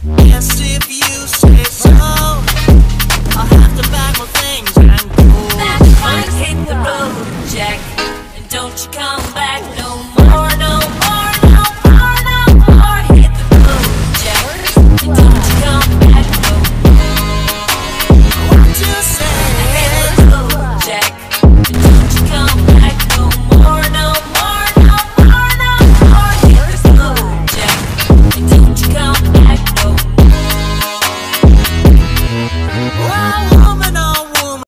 Yes, if you say so, I'll have to pack my things and go. That's right, hit the road, Jack, and don't you come back.